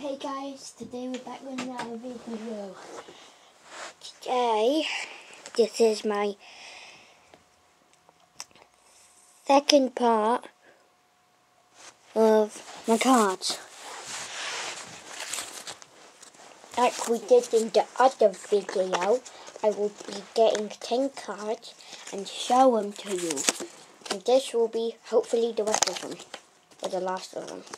Hey guys, today we're back with another video. Today, this is my second part of my cards. Like we did in the other video, I will be getting 10 cards and show them to you. And this will be hopefully the rest of them, or the last of them.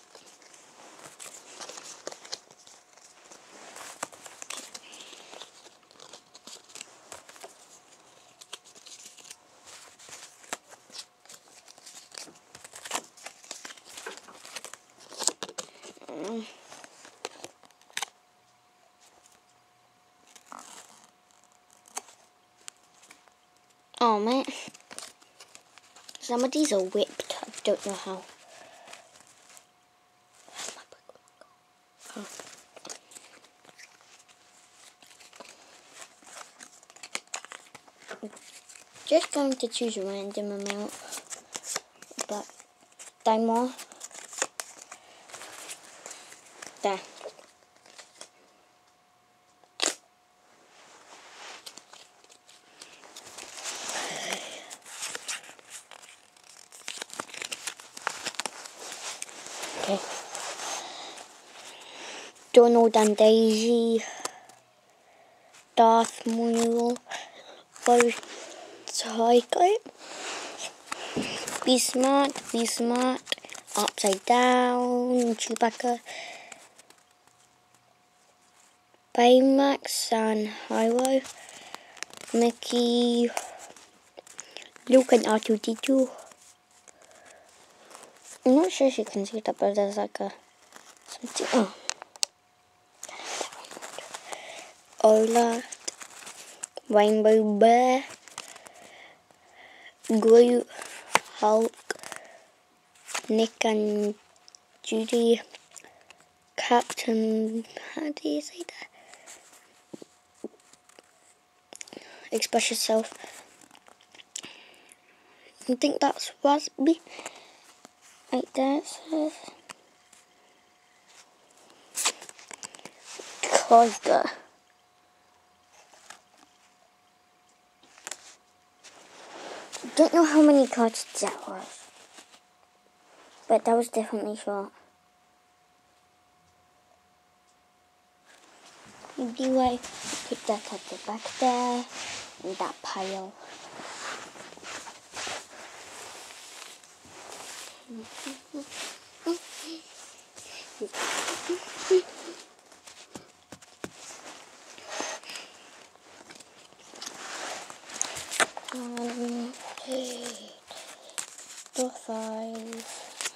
Oh man, some of these are whipped. I don't know how. Oh. Just going to choose a random amount, but more. There. Okay. Donald and Daisy, Darth Maul, Tycho, Be Smart, Upside Down, Chewbacca, Baymax and Hyro, Mickey, Luke and R2-D2. I'm not sure if you can see that, but there's like a something. Oh. Ola, Rainbow Bear, Groot, Hulk, Nick and Judy, Captain, how do you say that? Express Yourself. I think that's Raspberry. Right there it says. Tiger. Don't know how many cards that was, but that was definitely short. Anyway, put that at the back there, in that pile. The 5.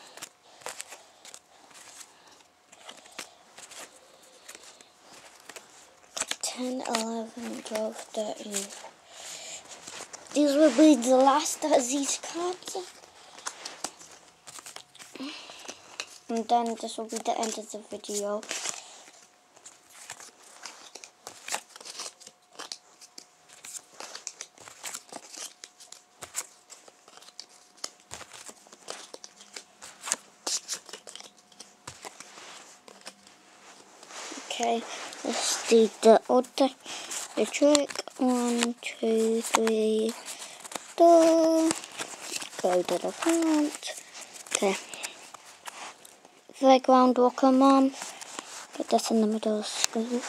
10, 11, 12, 13. These will be the last of these cards. And then this will be the end of the video. Okay, let's do the trick. 1, 2, 3, 4. Go to the front. Okay. Playground Walker Mom. Put this in the middle of the screen.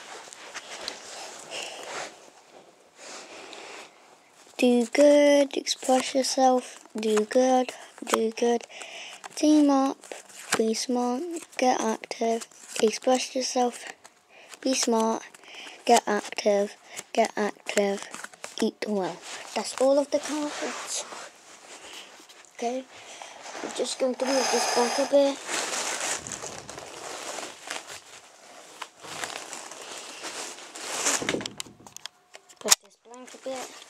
Do good, express yourself, do good, team up, be smart, get active, express yourself, be smart, get active, eat well. That's all of the cards. Okay, we're just going to move this back a bit. Put this blank a bit.